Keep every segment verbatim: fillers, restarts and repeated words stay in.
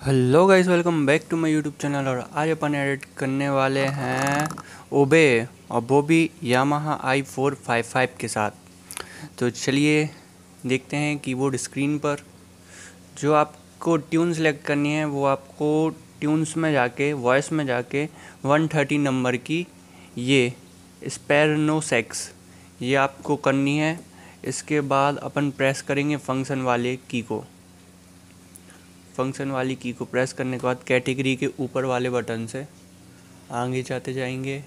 Hello guys, welcome back to my YouTube channel. और आज अपन एडिट करने वाले हैं ओबे और बोबी Yamaha I four five five के साथ। तो चलिए देखते हैं कीबोर्ड स्क्रीन पर। जो आपको ट्यून सेलेक्ट करनी है वो आपको ट्यून्स में जाके वॉइस में जाके वन थर्टी नंबर की ये स्पेरनोसेक्स ये आपको करनी है। इसके बाद अपन प्रेस करेंगे फंक्शन वाले की को। फंक्शन वाली की को प्रेस करने के बाद कैटेगरी के ऊपर वाले बटन से आगे जाते जाएंगे।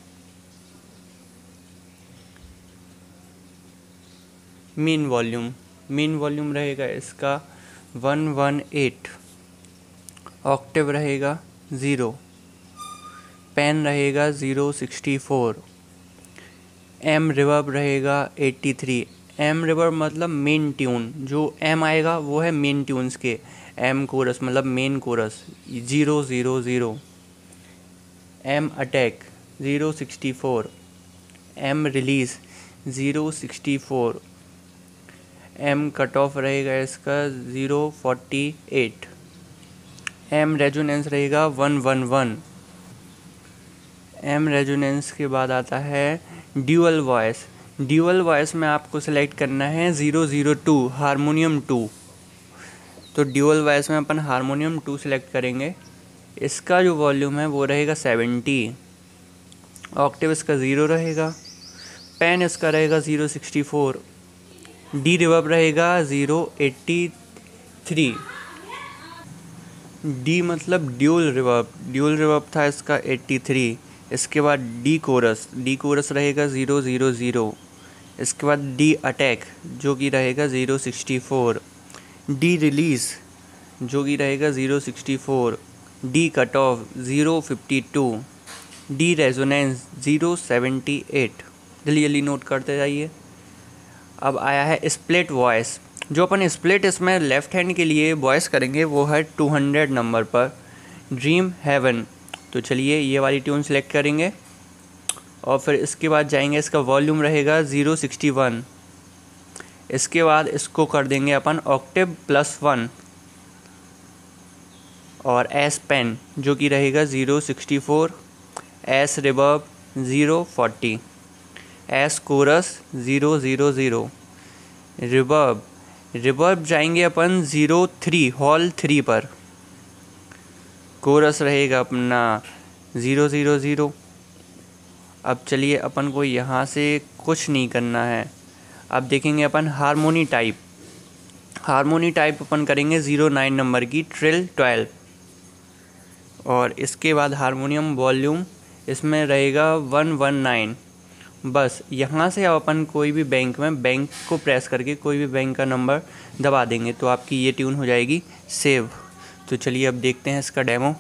मेन वॉल्यूम मेन वॉल्यूम रहेगा इसका वन वन एट। ऑक्टेव रहेगा ज़ीरो। पेन रहेगा zero sixty four. M reverb रहेगा एट्टी थ्री। एम रिवर्ब मतलब मेन ट्यून, जो एम आएगा वो है मेन ट्यून्स के। एम कोरस मतलब main chorus zero zero zero. M attack zero sixty four. M release zero sixty four. M cut off रहेगा इसका zero forty eight. M resonance रहेगा one one one. M resonance के बाद आता है dual voice. Dual voice में आपको select करना है zero zero two harmonium two. तो ड्यूअल वॉइस में अपन हारमोनियम टू सेलेक्ट करेंगे। इसका जो वॉल्यूम है वो रहेगा सेवेंटी। ऑक्टेव इसका ज़ीरो रहेगा। पेन इसका रहेगा zero sixty four. D reverb रहेगा ज़ीरो एट्टी थ्री। डी मतलब ड्यूल रिवर्ब। ड्यूल रिवर्ब था इसका एट्टी थ्री। इसके बाद डी कोरस डी कोरस रहेगा ज़ीरो ज़ीरो ज़ीरो। इसके बाद डी अटैक जो कि रहेगा zero sixty four. D release जो कि रहेगा zero sixty four. D cut off zero fifty two. D resonance zero seventy eight. जल्दी जल्दी नोट करते जाइए। अब आया है स्प्लिट वॉइस। जो अपन स्प्लिट इसमें लेफ़्ट हैंड के लिए वॉइस करेंगे वो है टू हंड्रेड नंबर पर ड्रीम हेवन। तो चलिए ये वाली ट्यून सेलेक्ट करेंगे और फिर इसके बाद जाएंगे। इसका वॉल्यूम रहेगा ज़ीरो सिक्सटी वन। इसके बाद इसको कर देंगे अपन ऑक्टेव प्लस वन। और एस पेन जो कि रहेगा zero sixty four. S reverb zero forty. S chorus zero zero zero. Reverb reverb जाएंगे अपन ज़ीरो थ्री हॉल थ्री पर। कोरस रहेगा अपना ज़ीरो ज़ीरो ज़ीरो। अब चलिए अपन को यहाँ से कुछ नहीं करना है। अब देखेंगे अपन हारमोनी टाइप। हारमोनी टाइप अपन करेंगे ज़ीरो नाइन नंबर की ट्रिल ट्वेल्व। और इसके बाद हारमोनियम वॉल्यूम इसमें रहेगा वन वन नाइन। बस यहाँ से अब अपन कोई भी बैंक में बैंक को प्रेस करके कोई भी बैंक का नंबर दबा देंगे तो आपकी ये ट्यून हो जाएगी सेव। तो चलिए अब देखते हैं इसका डेमो।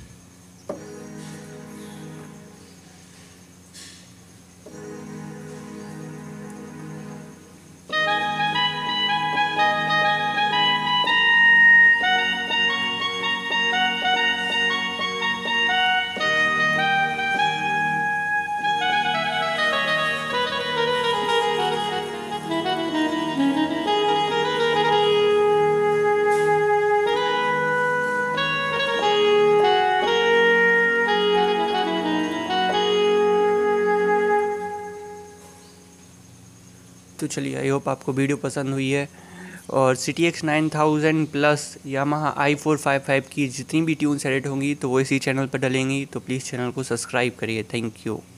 तो चलिए आई होप आपको वीडियो पसंद हुई है। और C T X nine thousand plus Yamaha I four five five की जितनी भी ट्यून्स एडिट होंगी तो वो इसी चैनल पर डलेंगी। तो प्लीज़ चैनल को सब्सक्राइब करिए। Thank you.